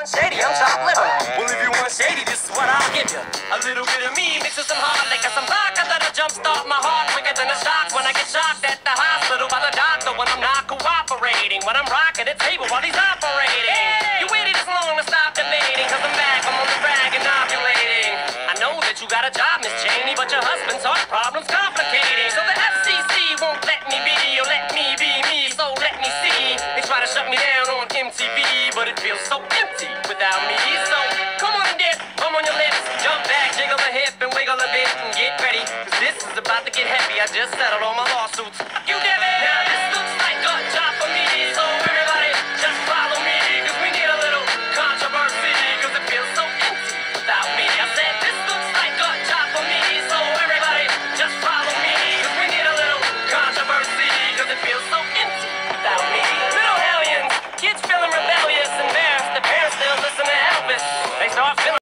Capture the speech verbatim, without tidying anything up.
Shady, I'm chopped liver. Well, if you want shady, this is what I'll give you. A little bit of me mixed with some hard liquor, some vodka that'll jumpstart my heart quicker than a shock when I get shocked at the hospital by the doctor when I'm not cooperating. When I'm rocking the table while he's operating. Hey! You waited this long to stop debating, cause I'm back, I'm on the rag and ovulating. I know that you got a job, Miss Cheney, but your husband's heart problem's complicating. So the F C C won't let me be, or let me be me, so let me see. They try to shut me down on M T V, but it feels so empty without me. So come on and dip, come on your lips, jump back, jiggle a hip and wiggle a bit and get ready, cause this is about to get heavy. I just settled all my lawsuits.